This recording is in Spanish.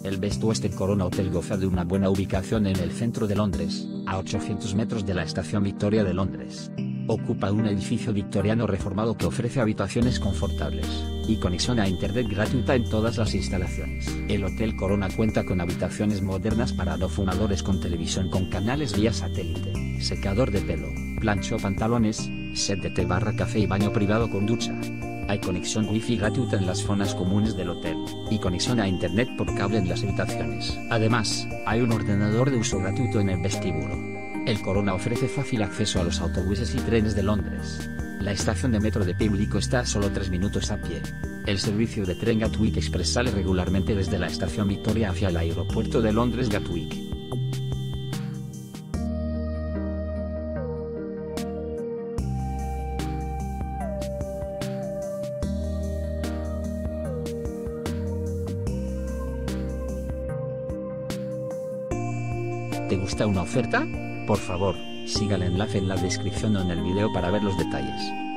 El Best Western Corona Hotel goza de una buena ubicación en el centro de Londres, a 800 metros de la estación Victoria de Londres. Ocupa un edificio victoriano reformado que ofrece habitaciones confortables y conexión a internet gratuita en todas las instalaciones. El Hotel Corona cuenta con habitaciones modernas para no fumadores con televisión con canales vía satélite, secador de pelo, plancha o pantalones, set de té barra café y baño privado con ducha. Hay conexión wifi gratuita en las zonas comunes del hotel, y conexión a internet por cable en las habitaciones. Además, hay un ordenador de uso gratuito en el vestíbulo. El Corona ofrece fácil acceso a los autobuses y trenes de Londres. La estación de metro de Pimlico está a solo 3 minutos a pie. El servicio de tren Gatwick Express sale regularmente desde la estación Victoria hacia el aeropuerto de Londres Gatwick. ¿Te gusta una oferta? Por favor, siga el enlace en la descripción o en el video para ver los detalles.